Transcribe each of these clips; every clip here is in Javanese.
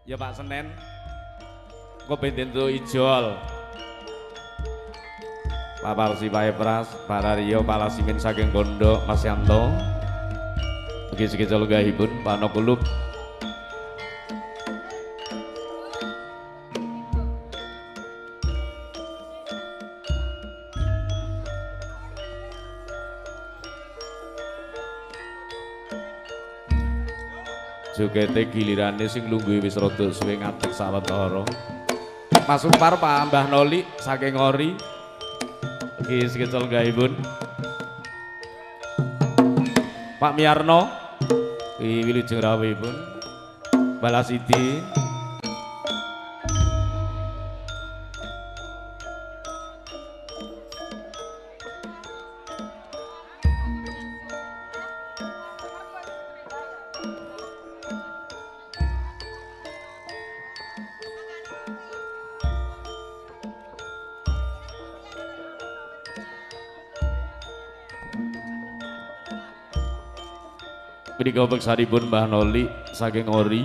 Ya Pak Senen. Kopi tentu ijol. Pak Parsi Pak Epras, Pak Rario, Pak Lasimin saking Bondo, Mas Yanto. Bagi kecil gahipun, Pak Nokulub. Jogete gilirane sing lungguhe wis rada suwe ngadeg sawetara. Mas Upar Pak Mbah Noli saking Ngori. Iki sekecil gahipun. Pak Miarno iki wilujeng rawuhipun. Balasidi. Menika beksanipun Mbah Noli saking Ori.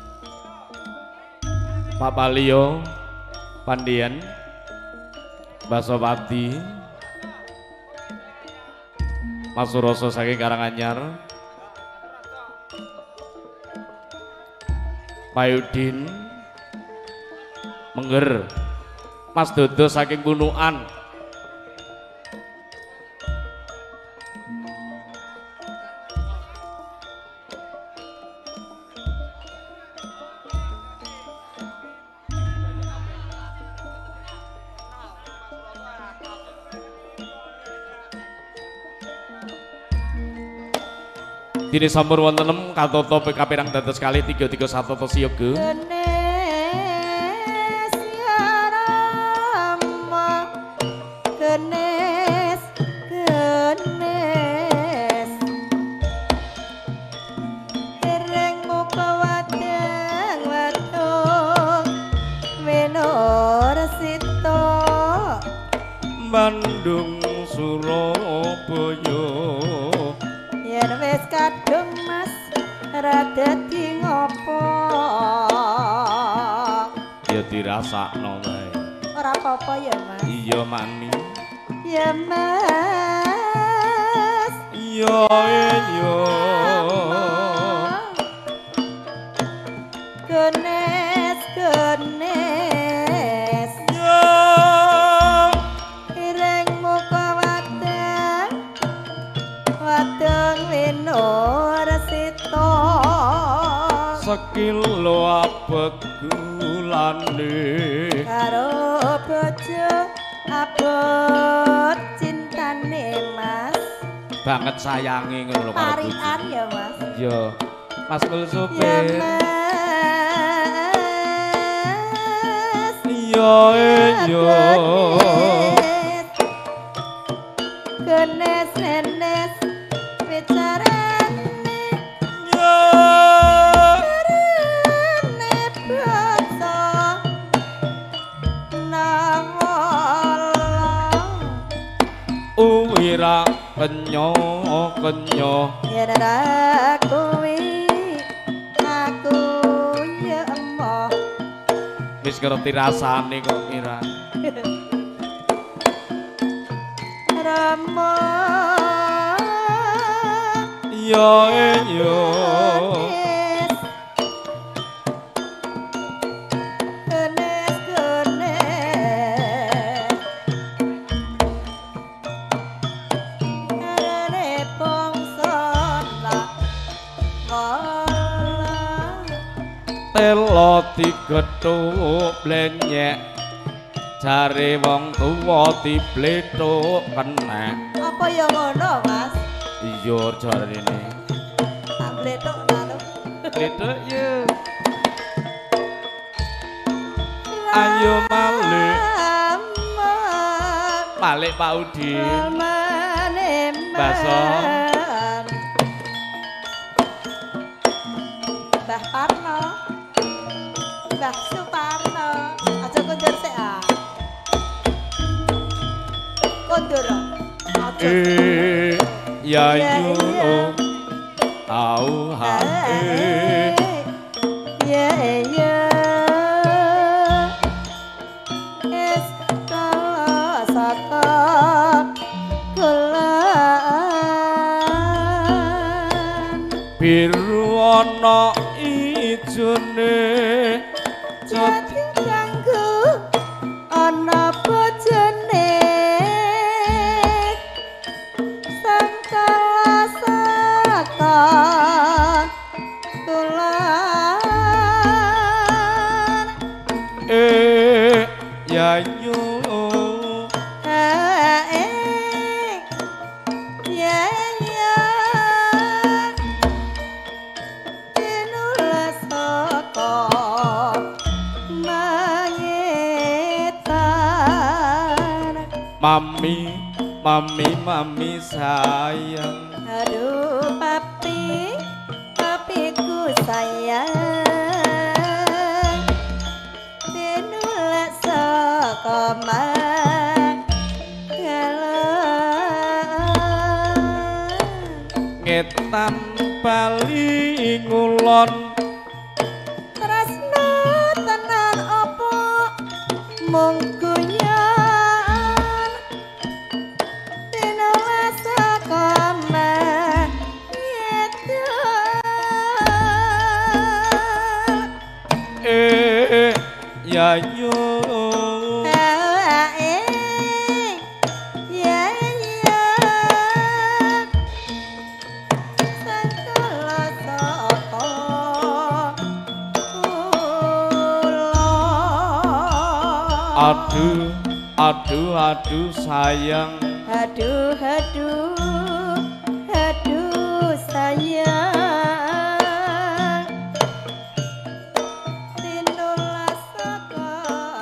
Pak Palio Pandian Basopati Mas Suroso saking Karanganyar. Pak Yudin Mengger Mas Dodo saking Punukan. Dini sampun wonten 6 katoto kapirang dados kali 331 siyoga. Genes ya Rama, genes genes, dereng muka wadeng wadung menor sito Bandung Surabaya. yen wis kadung mas rada di ngopo Ya dirasakno wae. ora apa-apa ya mas Iya mani. ya mas Iya iya. genes genes Ya ireng muka wadeng wadeng winur sito sekilo abegulane karo bojo abot cintane mas banget sayangi ngono lho karo bojo. parian ya mas Iya. Mas Kul ya Supir. mas Iya iya. genes genes bicarane Ya karene basa nawala uwira kenyo kenyo. yen ora kuwi aku ya emoh Wis ngerti rasane kok Mira. Rama Iya iya. genes genes karene bangsa lak wala Telo digethuk blenyek. Jare wong tuwa diblethuk kenek. apa ya ngono mas Iya jarene. tak bletok lalu Blethuk yo. Ayo malik. Malik Pak Udin. Baso. Mbah Parno, Mbah Suparno, aja kondur sik ah. Kondur. Aja. Ya yo. Tau hae. Ya ya. ijone jadi kanggo ana bojone sangkala saka tulan yayu mami sayang aduh papiku sayang tinulak saka ngetan bali ngulon tresno tenan apa mung guyon tinulak saka yayu aduh sayang aduh sayang tinulas saka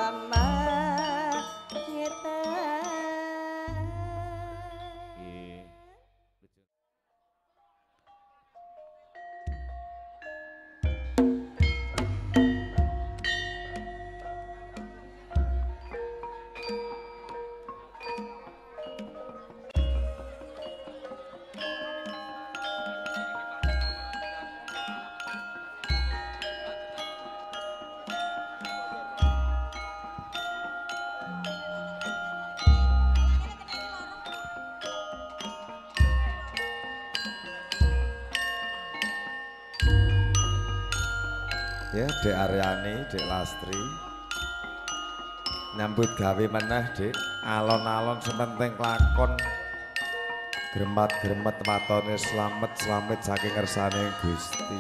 ya Dek Aryani, Dek Lastri nyambut gawe meneh Dek alon-alon sementing lakon gremet-gremet watone slamet saking ngersane Gusti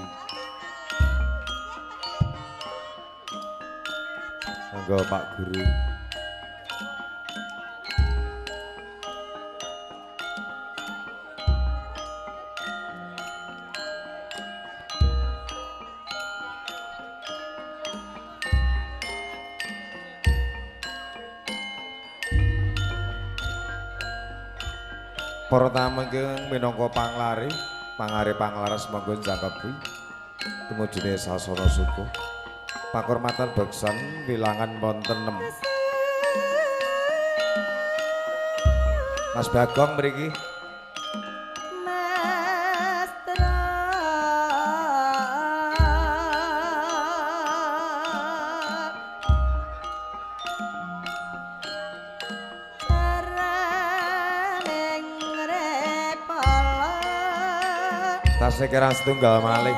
monggo Pak Guru para tamu ingkang minangka panglaras monggo jangkepi tumujune sasana suku pakurmatan beksan wilangan wonten 6 Mas Bagong mriki tasih kira setunggal malih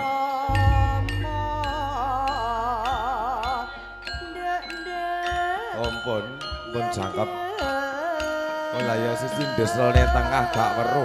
pun jangkep oh lah ya sisi ndeslone tengah gak weruh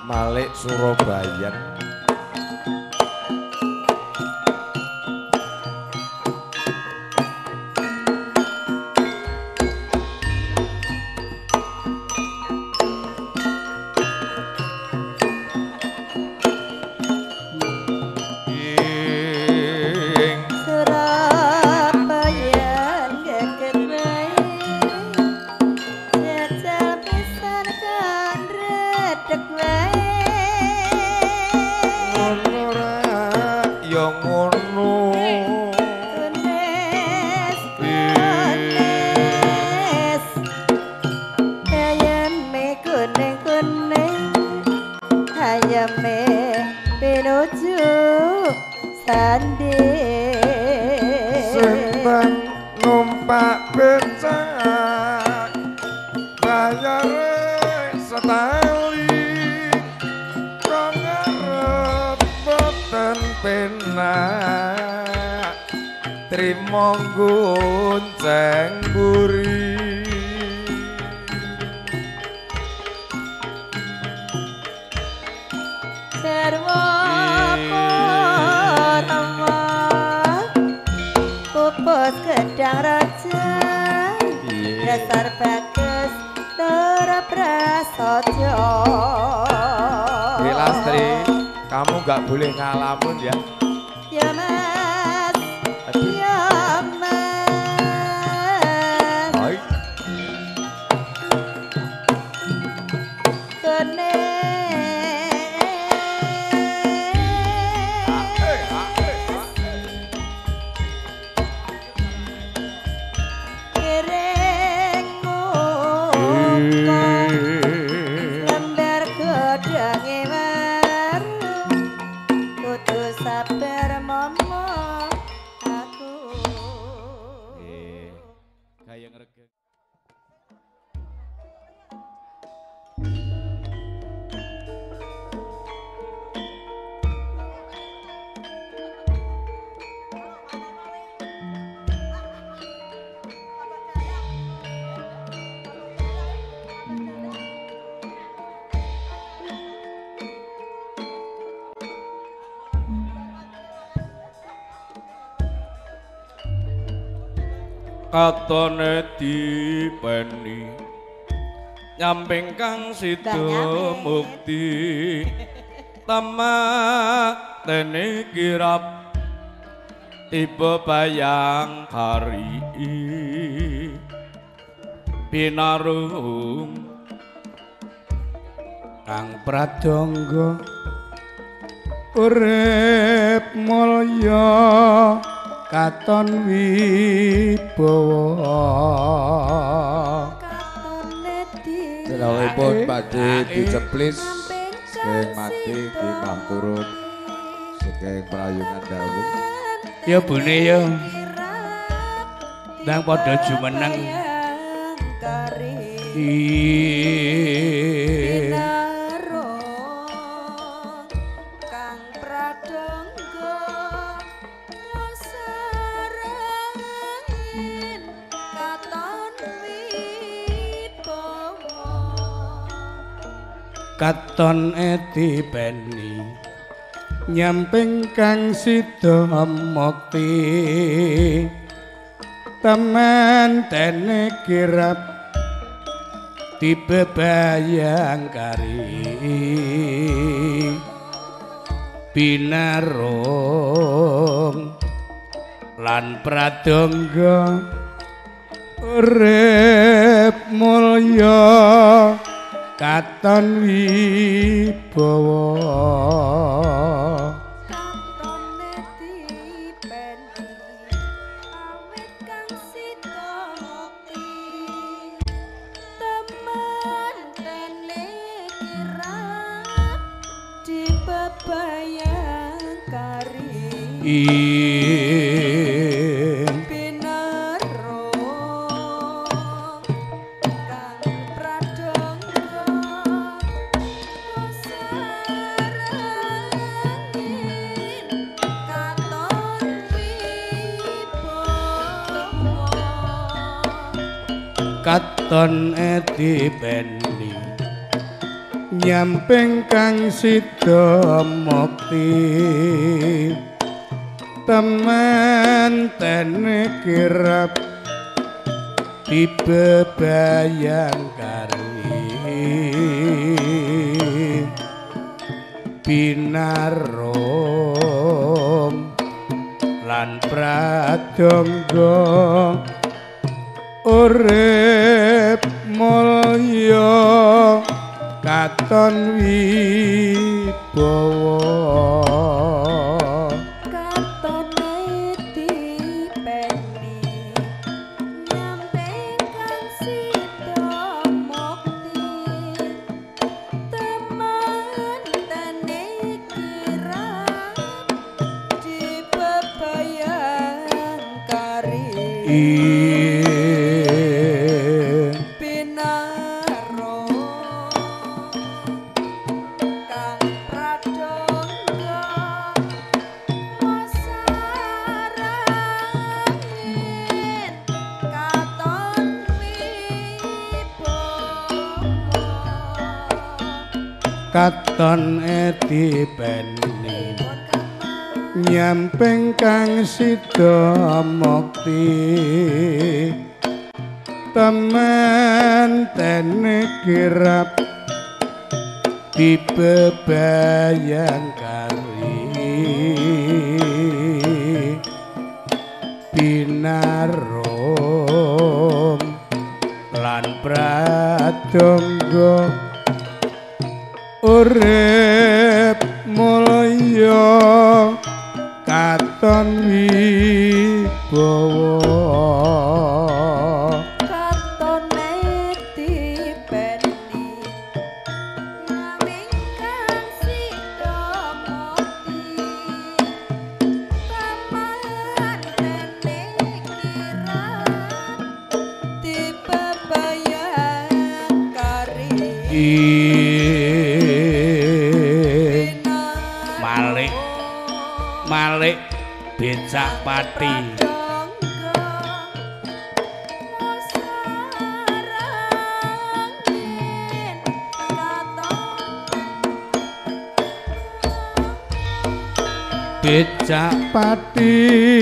Malik Surabaya. Sembang numpak becak bayare setali kok ngarep boten penak trimo gonceng buri Gedang raja dasar bagus Tora prasojo. Lastri, kamu nggak boleh ngalamun ya. Ya mas, ya mas. Hai. Kene. Katone dipeni nyamping kang sida mukti tamak tene kirap tiba bayang hari pinarung kang pradangga urip mulya katon wibawa Selawipun badhe diceplis sing mati timah turun saking prayungan dawuh. ya bune ya ndang padha jumeneng katon dipeni nyamping kang sida mukti temen tene kirap tiba bayang kari binarung lan pradangga urip mulya katon wibawa katon dipeni nyamping kang sida mukti temen tene kirap dibebayang kari pinarom lan pradangga urip mulya katon wibawa katone dipeni nyamping kang sida mukti temen tene kirap dibebayang kari katon dipeni nyamping kang sida mukti temen tene kirap dibebayang kari pinarom lan pradangga urip mulya katon wibawa katone dipeni nyamping kang sida mukti temen tene kirap dibebayang kari Malik becak pati becak pati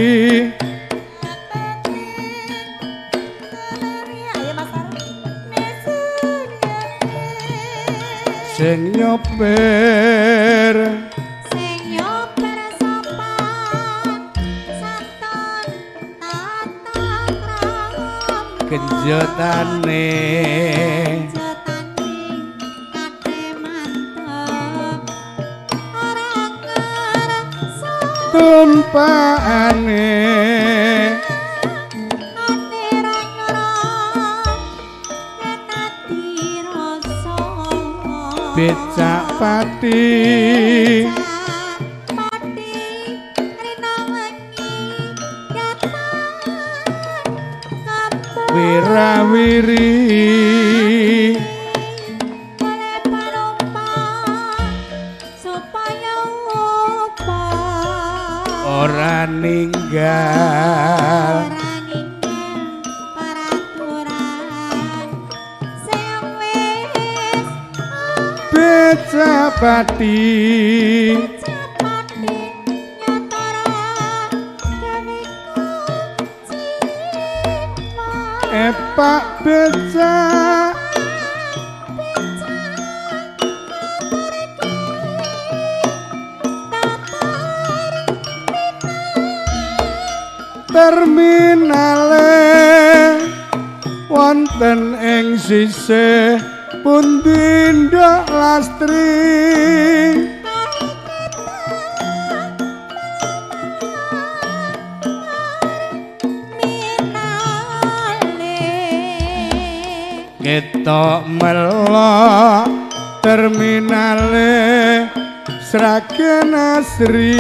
sing nyoper kenjotane tumpakane becak pati wirawiri ora ninggal becak pati Pak becak terminale wonten ing sisih pundi ndok lastri ketok melok terminale Sragen Asri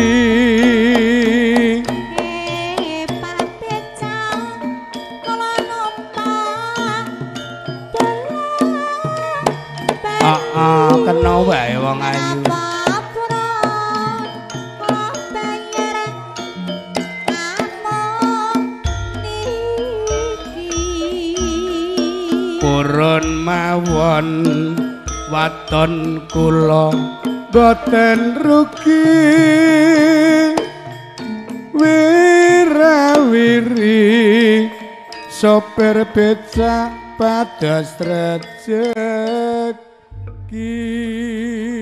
kena wae wong ayu purun mawon waton kula boten rugi wirawiri sopir becak pados rejeki